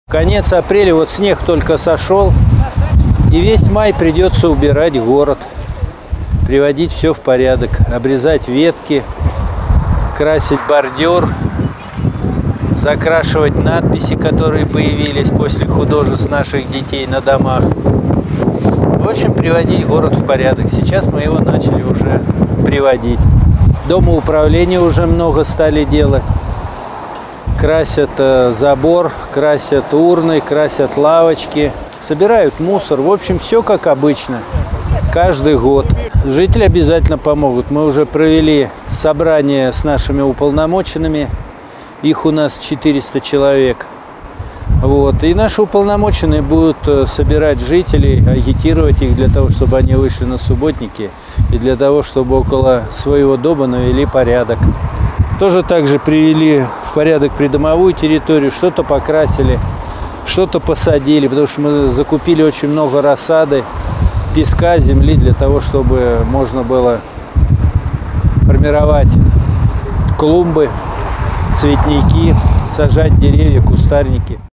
Конец апреля, вот снег только сошел, и весь май придется убирать город, приводить все в порядок, обрезать ветки, красить бордюр, закрашивать надписи, которые появились после художеств наших детей на домах. В общем, приводить город в порядок. Сейчас мы его начали уже приводить. Домоуправления уже много стали делать. Красят забор, красят урны, красят лавочки, собирают мусор. В общем, все как обычно, каждый год. Жители обязательно помогут. Мы уже провели собрание с нашими уполномоченными. Их у нас 400 человек. Вот. И наши уполномоченные будут собирать жителей, агитировать их для того, чтобы они вышли на субботники и для того, чтобы около своего дома навели порядок. Тоже также привели в порядок придомовую территорию, что-то покрасили, что-то посадили, потому что мы закупили очень много рассады, песка, земли для того, чтобы можно было формировать клумбы, цветники, сажать деревья, кустарники.